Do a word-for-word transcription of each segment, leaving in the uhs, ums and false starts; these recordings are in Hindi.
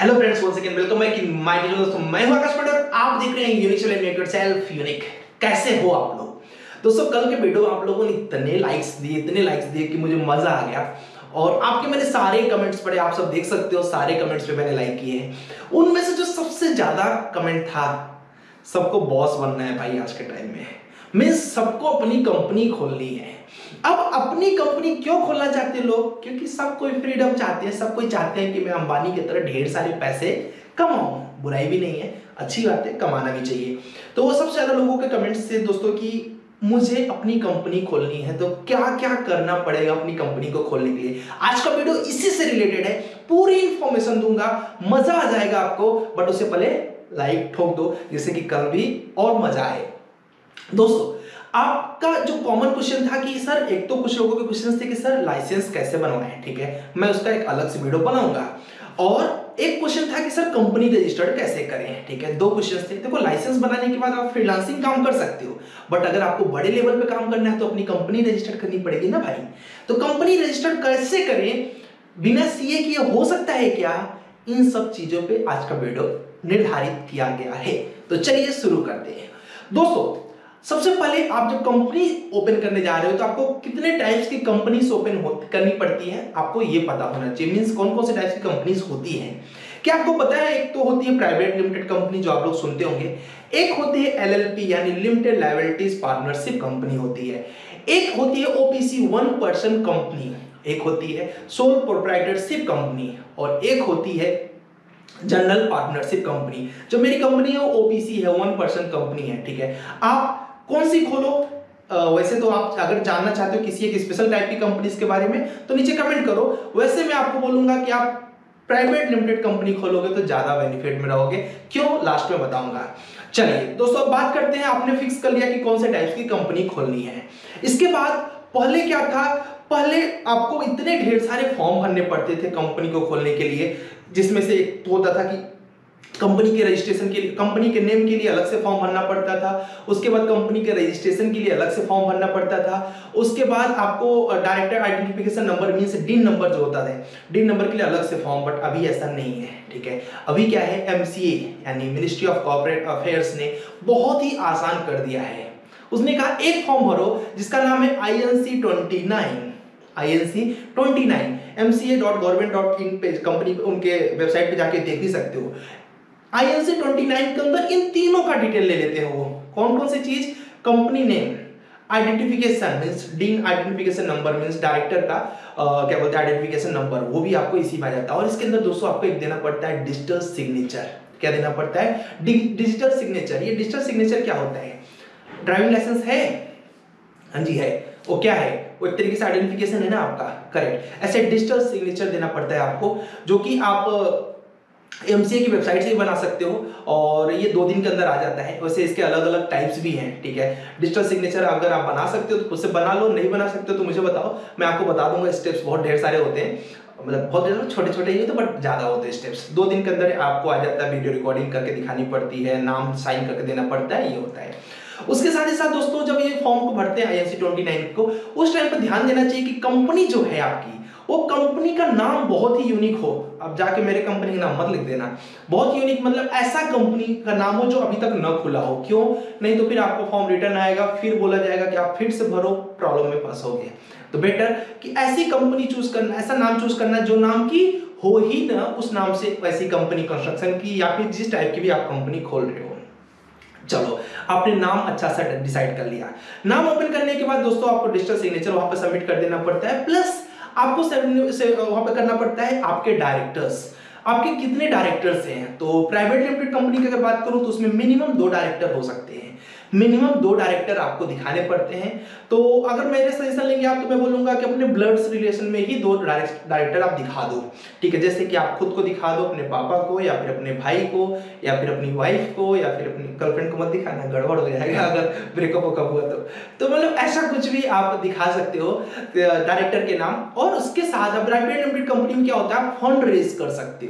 Hello friends, once again welcome back in my channel. दोस्तों मैं हूं आकाश पटेल, आप देख रहे हैं unique channel make yourself unique. कैसे हो आप लोग? दोस्तों कल के वीडियो आप लोगों ने इतने लाइक्स दिए इतने लाइक्स दिए कि मुझे मजा आ गया। और आपके मैंने सारे कमेंट्स पढ़े, आप सब देख सकते हो, सारे कमेंट्स पे मैंने लाइक किए हैं। उनमें से जो सबसे ज्यादा कमेंट था, सबको बॉस बनना है भाई आज के टाइम में। मीन्स सबको अपनी कंपनी खोलनी है। अब अपनी कंपनी क्यों खोलना चाहते हैं लोग? क्योंकि सब कोई फ्रीडम चाहते हैं, सब कोई चाहते हैं कि मैं अंबानी की तरह ढेर सारे पैसे कमाऊं। बुराई भी नहीं है, अच्छी बात है, कमाना भी चाहिए। तो वो सबसे ज्यादा लोगों के कमेंट्स थे दोस्तों कि मुझे अपनी कंपनी खोलनी है, तो क्या क्या करना पड़ेगा अपनी कंपनी को खोलने के लिए। आज का वीडियो इसी से रिलेटेड है, पूरी इंफॉर्मेशन दूंगा, मजा आ जाएगा आपको। बट उससे पहले लाइक ठोक दो जिससे कि कल भी और मजा आए। दोस्तों आपका जो कॉमन क्वेश्चन था कि सर, एक तो कुछ लोगों के क्वेश्चन थे कि सर लाइसेंस कैसे बनवाएं, ठीक है, मैं उसका एक अलग से वीडियो बनाऊंगा। और एक क्वेश्चन था कि सर कंपनी रजिस्टर्ड कैसे करें, ठीक है, दो क्वेश्चन थे। देखो, लाइसेंस बनाने के बाद आप फ्रीलांसिंग काम कर सकते हो, बट अगर आपको बड़े लेवल पे काम करना है तो अपनी कंपनी रजिस्टर्ड करनी पड़ेगी ना भाई। तो कंपनी रजिस्टर्ड कैसे करें, बिना सीए किए हो सकता है क्या? इन सब चीजों पे आज का वीडियो निर्धारित किया गया है। तो चलिए शुरू करते हैं। दोस्तों सबसे पहले आप जब कंपनी ओपन करने जा रहे हो तो आपको कितने टाइप्स की कंपनीज ओपन करनी पड़ती है, आपको ये पता होना चाहिए। मींस कौन कौन से टाइप्स की कंपनीज होती हैं, क्या आपको पता है? एक तो होती है प्राइवेट लिमिटेड कंपनी, जो आप लोग सुनते होंगे। एक होती है एलएलपी यानी लिमिटेड लायबिलिटीज पार्टनरशिप कंपनी होती है। एक होती है ओपीसी वन पर्सन कंपनी, एक होती है सोल प्रोप्राइटरशिप कंपनी, और एक होती है जनरल पार्टनरशिप कंपनी। जो मेरी कंपनी है वो ओपीसी है, वन पर्सन कंपनी है, ठीक है। आप कौन सी खोलो? आ, वैसे तो आप अगर जानना चाहते हो किसी एक स्पेशल टाइप की कंपनीज के बारे में तो नीचे कमेंट करो। वैसे मैं आपको बोलूंगा कि आप प्राइवेट लिमिटेड कंपनी खोलोगे तो ज्यादा बेनिफिट में रहोगे। क्यों, लास्ट में बताऊंगा। चलिए दोस्तों, अब बात करते हैं। आपने फिक्स कर लिया कि कौन से टाइप्स की कंपनी खोलनी है। इसके बाद पहले क्या था, पहले आपको इतने ढेर सारे फॉर्म भरने पड़ते थे कंपनी को खोलने के लिए, जिसमें से एक तो होता था कि कंपनी के रजिस्ट्रेशन के लिए, कंपनी के नेम के लिए अलग से फॉर्म भरना पड़ता था। उसके बाद कंपनी के रजिस्ट्रेशन के लिए अलग से फॉर्म भरना पड़ता था। उसके बाद आपको director identification number means DIN number जो होता है, डिन नंबर के लिए अलग से फॉर्म। बट अभी ऐसा नहीं है, ठीक है। अभी क्या है, एमसीए यानी मिनिस्ट्री ऑफ कॉर्पोरेट अफेयर्स ने बहुत ही आसान कर दिया है। उसने कहा एक फॉर्म भरो जिसका नाम है INC twenty nine, INC twenty nine, M C A dot government dot in पे कंपनी उनके वेबसाइट पे जाके देख भी सकते हो। आईएनसी ट्वेंटी नाइन के अंदर इन तीनों का डिटेल ले लेते हो। कौन कौन सी चीज? Company name, identification means DIN identification number means director का आ, क्या बोलते हैं आइडेंटिफिकेशन नंबर, वो भी आपको इसी में आ जाता है। और इसके अंदर दोस्तों आपको एक देना पड़ता है डिजिटल सिग्नेचर। क्या देना पड़ता है? Digital signature. ये डिजिटल सिग्नेचर क्या होता है? ड्राइविंग लाइसेंस है? हाँ जी है। वो क्या है? वो एक तरीके से आइडेंटिफिकेशन है ना आपका, करेक्ट। ऐसे डिजिटल सिग्नेचर देना पड़ता है आपको, जो कि आप एमसीए की वेबसाइट से भी बना सकते हो, और ये दो दिन के अंदर आ जाता है। वैसे इसके अलग अलग टाइप्स भी हैं, ठीक है। डिजिटल सिग्नेचर अगर आप बना सकते हो तो उससे बना लो, नहीं बना सकते हो तो मुझे बताओ, मैं आपको बता दूंगा। स्टेप्स बहुत ढेर सारे होते हैं, मतलब बहुत छोटे छोटे ही होते हैं बट ज्यादा होते हैं स्टेप्स। दो दिन के अंदर आपको आ जाता है, वीडियो रिकॉर्डिंग करके दिखानी पड़ती है, नाम साइन करके देना पड़ता है, ये होता है। उसके साथ ही साथ दोस्तों जब ये फॉर्म को भरते हैं आईएनसी ट्वेंटी नाइन को, उस टाइम पर ध्यान देना चाहिए कि कंपनी जो है आपकी, वो कंपनी का नाम बहुत ही यूनिक हो। अब जाके मेरे कंपनी का नाम मत लिख देना, बहुत यूनिक मतलब ऐसा कंपनी का नाम हो जो अभी तक न खुला हो। क्यों? नहीं तो फिर आपको फॉर्म रिटर्न आएगा, फिर बोला जाएगा कि आप फिर से भरो, प्रॉब्लम में फंसोगे। तो बेटर कि ऐसी कंपनी चूज करना, ऐसा नाम चूज करना जो नाम की हो ही ना, उस नाम से वैसी कंपनी कंस्ट्रक्शन की या फिर जिस टाइप की भी आप कंपनी खोल रहे हो। चलो, आपने नाम अच्छा सा डिसाइड कर लिया। नाम ओपन करने के बाद दोस्तों आपको डिजिटल सिग्नेचर वहां पर सबमिट कर देना पड़ता है, प्लस आपको वहां पे करना पड़ता है आपके डायरेक्टर्स, आपके कितने डायरेक्टर्स हैं। तो प्राइवेट लिमिटेड कंपनी की अगर बात करूं तो उसमें मिनिमम दो डायरेक्टर हो सकते हैं, मिनिमम दो डायरेक्टर आपको दिखाने पड़ते हैं। तो अगर मेरे सजेशन लेंगे आप तो मैं बोलूंगा कि अपने ब्लड रिलेशन में ही दो डायरेक्टर आप दिखा दो, ठीक है। जैसे कि आप खुद को दिखा दो, अपने पापा को या फिर अपने भाई को या फिर अपनी वाइफ को या फिर अपनी गर्लफ्रेंड को मत दिखाना, गड़बड़ हो जाएगा अगर ब्रेकअप वकअप हुआ तो तो मतलब ऐसा कुछ भी आप दिखा सकते हो डायरेक्टर के नाम। और उसके साथ अब प्राइवेट लिमिटेड कंपनी में क्या होता है, आप फंड रेज कर सकते हो।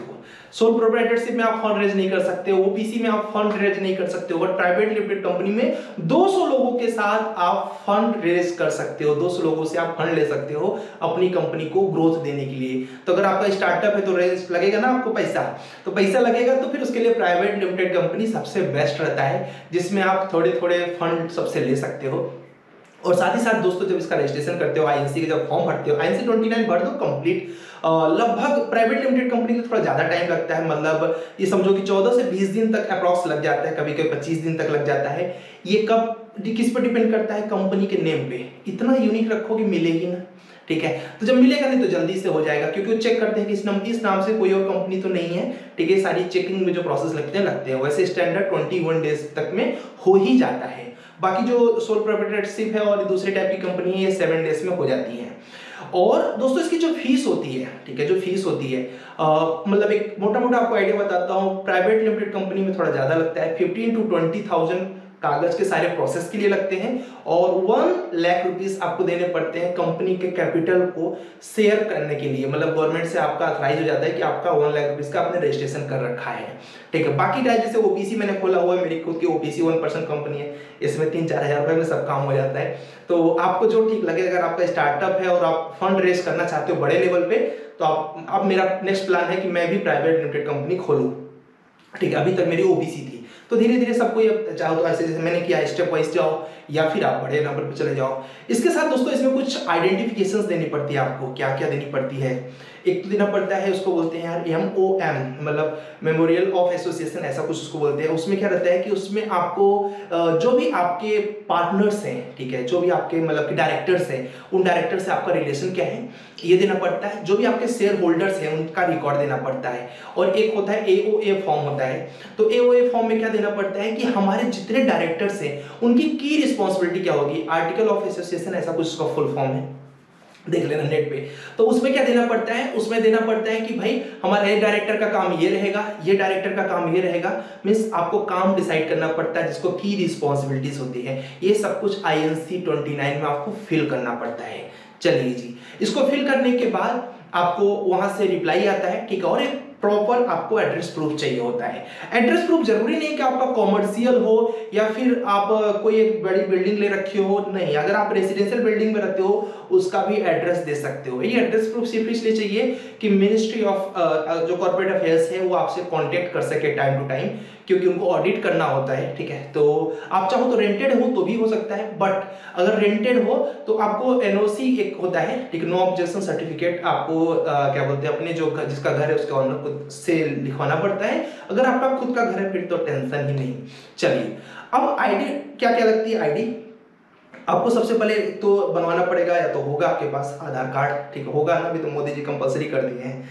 सोल प्रोप्राइटरशिप में आप फंड रेज नहीं कर सकते हो, ओपीसी में आप फंड रेज नहीं कर सकते हो, बट प्राइवेट लिमिटेड कंपनी में दो सौ लोगों के साथ आप फंड रेज कर सकते हो, दो सौ लोगों से आप फंड ले सकते हो अपनी कंपनी को ग्रोथ देने के लिए। तो अगर आपका स्टार्टअप है तो रेज लगेगा ना आपको पैसा, तो पैसा लगेगा तो फिर उसके लिए प्राइवेट लिमिटेड कंपनी सबसे बेस्ट रहता है, जिसमें आप थोड़े थोड़े फंड सबसे ले सकते हो। और साथ ही साथ दोस्तों जब इसका रजिस्ट्रेशन करते हो आईएनसी के जब फॉर्म भरते हो, आईएनसी उनतीस भर दो कंप्लीट, लगभग प्राइवेट लिमिटेड कंपनी को थोड़ा ज्यादा टाइम लगता है, मतलब ये समझो कि चौदह से बीस दिन तक अप्रॉक्स लग जाता है, कभी कभी पच्चीस दिन तक लग जाता है। ये कब किस पर डिपेंड करता है, कंपनी के नेम पे, इतना यूनिक रखो कि मिलेगी ना, ठीक है। तो जब मिलेगा नहीं तो जल्दी से हो जाएगा, क्योंकि वो चेक करते हैं कि इस नाम इस नाम से कोई और कंपनी तो नहीं है, ठीक है। सारी चेकिंग में जो प्रोसेस लगते हैं लगते हैं, वैसे स्टैंडर्ड इक्कीस डेज तक में हो ही जाता है। बाकी जो सोल प्रोप्राइटरशिप है और दूसरे टाइप की कंपनी है ये सेवन डेज में हो जाती है। और दोस्तों इसकी जो फीस होती है, ठीक है, जो फीस होती है मतलब एक मोटा मोटा आपको आइडिया बताता हूँ, प्राइवेट लिमिटेड कंपनी में थोड़ा ज्यादा लगता है, फिफ्टीन टू ट्वेंटी थाउजेंड कागज के सारे प्रोसेस के लिए लगते हैं, और वन लाख रुपीस आपको देने पड़ते हैं कंपनी के कैपिटल को शेयर करने के लिए, मतलब गवर्नमेंट से आपका अथराइज हो जाता है कि आपका वन लाख रुपीस का आपने रजिस्ट्रेशन कर रखा है, ठीक है। बाकी टाइप जैसे ओपीसी मैंने खोला हुआ है, मेरी खुद की ओपीसी वन परसेंट कंपनी है, इसमें तीन चार हजार रुपए में सब काम हो जाता है। तो आपको जो ठीक लगे, अगर आपका स्टार्टअप है और आप फंड रेज करना चाहते हो बड़े लेवल पे, तो आप अब मेरा नेक्स्ट प्लान है कि मैं भी प्राइवेट लिमिटेड कंपनी खोलूं, ठीक है। अभी तक मेरी ओबीसी थी, तो धीरे धीरे सबको ये चाहो तो ऐसे जैसे मैंने किया स्टेप वाइज जाओ, या फिर आप बड़े नंबर पे चले जाओ। इसके साथ दोस्तों इसमें कुछ आइडेंटिफिकेशंस देनी पड़ती है आपको, क्या क्या देनी पड़ती है। एक तो देना पड़ता है, उसको बोलते हैं यार एम ओ एम, मतलब मेमोरियल ऑफ एसोसिएशन, ऐसा कुछ उसको बोलते हैं। उसमें क्या रहता है कि उसमें आपको जो भी आपके पार्टनर्स हैं, ठीक है, जो भी आपके मतलब कि डायरेक्टर्स हैं, उन डायरेक्टर से आपका रिलेशन क्या है ये देना पड़ता है। जो भी आपके शेयर होल्डर्स हैं उनका रिकॉर्ड देना पड़ता है। और एक होता है ए ओ ए फॉर्म होता है, तो ए ओ ए फॉर्म में क्या देना पड़ता है कि हमारे जितने डायरेक्टर्स हैं उनकी की रिस्पॉन्सिबिलिटी क्या होगी, आर्टिकल ऑफ एसोसिएशन ऐसा कुछ उसका फुल फॉर्म है, देख लेना नेट पे। तो उसमें क्या देना पड़ता है, उसमें देना पड़ता है कि भाई हमारा ये डायरेक्टर का काम ये रहेगा, ये डायरेक्टर का काम ये रहेगा, मींस आपको काम डिसाइड करना पड़ता है जिसको की रिस्पॉन्सिबिलिटीज होती है। ये सब कुछ आई एन सी उनतीस में आपको फिल करना पड़ता है। चलिए जी, इसको फिल करने के बाद आपको वहां से रिप्लाई आता है, ठीक है। और एक प्रॉपर आपको एड्रेस प्रूफ चाहिए होता है। एड्रेस प्रूफ जरूरी नहीं कि आपका कॉमर्शियल हो या फिर आप कोई एक बड़ी बिल्डिंग ले रखे हो, नहीं, अगर आप रेसिडेंशियल बिल्डिंग में रहते हो उसका भी एड्रेस दे सकते हो। ये एड्रेस प्रूफ सिर्फ इसलिए चाहिए कि मिनिस्ट्री ऑफ जो कॉर्पोरेट अफेयर्स है वो आपसे कांटेक्ट कर सके टाइम टू टाइम, क्योंकि उनको ऑडिट करना होता है, ठीक है। तो आप चाहो तो रेंटेड हो तो भी हो सकता है, बट अगर रेंटेड हो तो आपको एनओसी एक होता है, ठीक, नो ऑब्जेक्शन सर्टिफिकेट, आपको आ, क्या बोलते हैं, अपने जो जिसका घर है उसके ऑनर को से लिखवाना पड़ता है। अगर आपका खुद का घर है फिर तो टेंशन ही नहीं। चलिए, अब आईडी क्या क्या लगती है। आईडी आपको सबसे पहले तो बनवाना पड़ेगा, या तो होगा आपके पास आधार कार्ड, ठीक है, होगा ना, अभी तो मोदी जी कंपलसरी कर दिए हैं,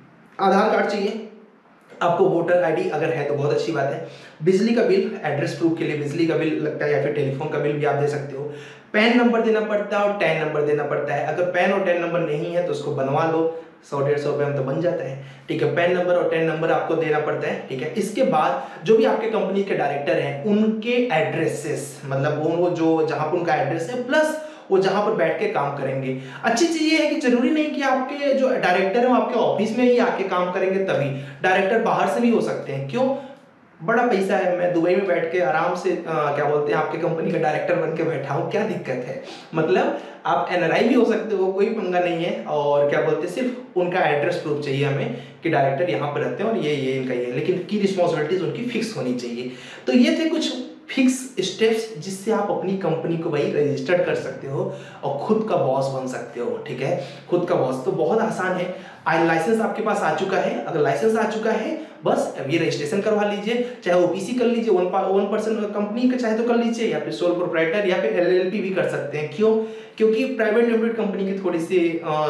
आधार कार्ड चाहिए आपको, वोटर आईडी अगर है तो बहुत अच्छी बात है, बिजली का बिल, एड्रेस प्रूफ के लिए बिजली का बिल लगता है, या फिर टेलीफोन का बिल भी आप दे सकते हो। पैन नंबर देना पड़ता है और टैन नंबर देना पड़ता है। अगर पैन और टैन नंबर नहीं है तो उसको बनवा लो, सौ डेढ़ सौ रुपए में तो बन जाता है, ठीक है। पैन नंबर और टैन नंबर आपको देना पड़ता है, ठीक है। इसके बाद जो भी आपके कंपनी के डायरेक्टर हैं उनके एड्रेसेस, मतलब वो जो जहां पर उनका एड्रेस है प्लस वो जहां पर बैठ के काम करेंगे। अच्छी चीज ये है कि जरूरी नहीं कि आपके जो डायरेक्टर है वो आपके ऑफिस में ही आके काम करेंगे, तभी डायरेक्टर बाहर से भी हो सकते हैं। क्यों, बड़ा पैसा है, मैं दुबई में बैठ के आराम से आ, क्या बोलते हैं, आपके कंपनी का डायरेक्टर बन के बैठा हूँ, क्या दिक्कत है, मतलब आप एनआरआई भी हो सकते हो, कोई पंगा नहीं है। और क्या बोलते हैं, सिर्फ उनका एड्रेस प्रूफ चाहिए हमें कि डायरेक्टर यहाँ पर रहते हैं और ये ये इनका ये, लेकिन की रिस्पॉन्सिबिलिटीज उनकी फिक्स होनी चाहिए। तो ये थे कुछ फिक्स स्टेप्स जिससे आप अपनी कंपनी को वही रजिस्टर्ड कर सकते हो और खुद का बॉस बन सकते हो, ठीक है। खुद का बॉस तो बहुत आसान है। आई लाइसेंस आपके पास आ चुका है, अगर लाइसेंस आ चुका है बस अब ये रजिस्ट्रेशन करवा लीजिए, चाहे ओपीसी कर लीजिए, वन वन परसेंट कंपनी का चाहे तो कर लीजिए, या फिर सोल प्रोप्राइटर या फिर एलएलपी भी कर सकते हैं। क्यों, क्योंकि प्राइवेट लिमिटेड कंपनी की थोड़ी सी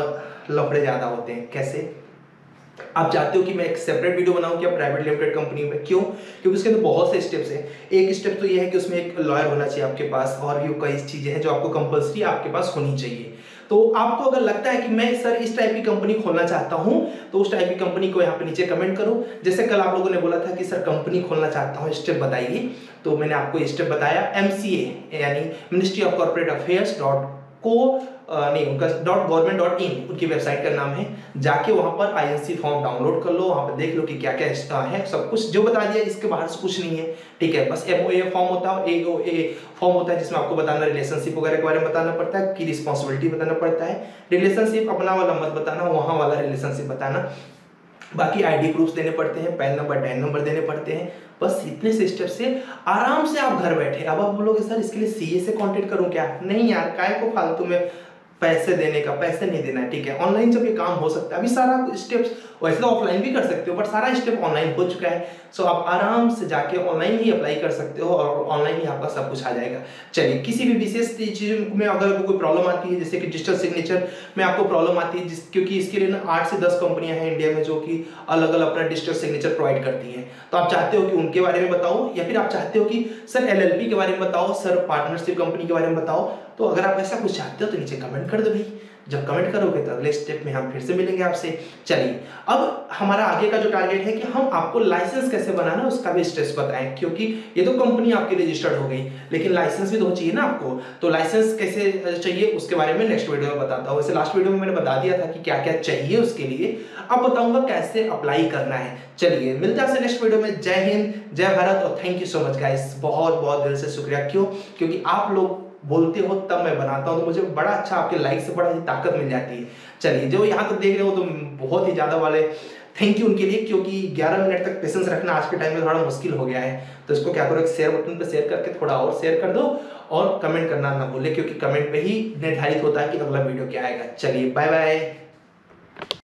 लफड़े ज्यादा होते हैं। कैसे, आप चाहते हो कि मैं एक सेपरेट वीडियो बनाऊं क्या प्राइवेट लिमिटेड कंपनी में, क्यों, क्योंकि उसके अंदर बहुत से स्टेप्स हैं। एक स्टेप तो ये है कि उसमें एक लॉयर होना चाहिए आपके पास, और भी कई चीजें हैं जो आपको कंपल्सरी आपके पास होनी चाहिए। तो आपको अगर लगता है कि मैं सर इस टाइप की कंपनी खोलना चाहता हूं, तो उस टाइप की कंपनी को यहाँ पे नीचे कमेंट करो। जैसे कल आप लोगों ने बोला था कि सर कंपनी खोलना चाहता हूँ, स्टेप बताइए, तो मैंने आपको स्टेप बताया। एमसीए यानी ministry of corporate affairs dot को नहीं, उनका डॉट गवर्नमेंट डॉट इन उनकी वेबसाइट का नाम है। जाके वहाँ पर आईएनसी फॉर्म डाउनलोड कर लो, वहाँ पर देख लो कि क्या क्या है, सब कुछ जो बता दिया, इसके बाहर से कुछ नहीं है, ठीक है। बस एम ओ ए फॉर्म होता है, ए ओ ए फॉर्म होता है जिसमें आपको बताना रिलेशनशिप वगैरह के बारे में बताना पड़ता है, की रिस्पॉन्सिबिलिटी बताना पड़ता है। रिलेशनशिप अपना वाला मत बताना, वहाँ वाला रिलेशनशिप बताना। बाकी आईडी प्रूफ देने पड़ते हैं, पैन नंबर टैन नंबर देने पड़ते हैं। बस इतने से स्टेप से आराम से आप घर बैठे। अब आप बोलोगे सर इसके लिए सीए से कांटेक्ट करूं क्या? नहीं यार, काय को फालतू में पैसे देने का, पैसे नहीं देना है, ठीक है। ऑनलाइन जब ये काम हो सकता है, अभी सारा स्टेप्स वैसे तो ऑफलाइन भी कर सकते हो, बट सारा स्टेप ऑनलाइन हो चुका है। सो आप आराम से जाके ऑनलाइन ही अप्लाई कर सकते हो और ऑनलाइन ही आपका सब कुछ आ जाएगा। चलिए, किसी भी विशेष चीज में अगर कोई प्रॉब्लम आती है, जैसे कि डिजिटल सिग्नेचर में आपको प्रॉब्लम आती है, जिस क्योंकि इसके लिए ना आठ से दस कंपनियां हैं इंडिया में जो कि अलग अलग अपना डिजिटल सिग्नेचर प्रोवाइड करती हैं। तो आप चाहते हो कि उनके बारे में बताओ, या फिर आप चाहते हो कि सर एलएलपी के बारे में बताओ, सर पार्टनरशिप कंपनी के बारे में बताओ, तो अगर आप ऐसा कुछ चाहते हो तो नीचे कमेंट कर दो भाई। जब कमेंट करोगे तो अगले स्टेप में हम फिर से मिलेंगे आपसे। चलिए, अब हमारा आगे का जो टारगेट है कि हम आपको लाइसेंस कैसे बनाना है उसका भी स्टेप्स बताएं, क्योंकि ये तो कंपनी आपकी रजिस्टर्ड हो गई, लेकिन लाइसेंस भी तो चाहिए ना आपको। तो लाइसेंस कैसे चाहिए उसके बारे में नेक्स्ट वीडियो में बताता हूँ। वैसे लास्ट वीडियो में मैंने बता दिया था कि क्या क्या चाहिए उसके लिए, अब बताऊंगा कैसे अप्लाई करना है। चलिए, मिलते हैं आपसे नेक्स्ट वीडियो में। जय हिंद, जय भारत और thank you so much guys. बहुत बहुत दिल से शुक्रिया। क्यों? क्योंकि आप लोग बोलते हो तब मैं बनाता हूं, तो मुझे बड़ा अच्छा, आपके लाइक से बड़ा ही ताकत मिल जाती है। चलिए, जो यहाँ तक देख रहे हो तो बहुत ही ज्यादा वाले थैंक यू उनके लिए, क्योंकि ग्यारह मिनट तक पेशेंस रखना आज के टाइम में थोड़ा मुश्किल हो गया है। तो इसको क्या करो, एक शेयर बटन पे शेयर करके थोड़ा और शेयर कर दो और कमेंट करना ना भूले, क्योंकि कमेंट पे ही निर्धारित होता है कि अगला वीडियो क्या आएगा। चलिए, बाय बाय।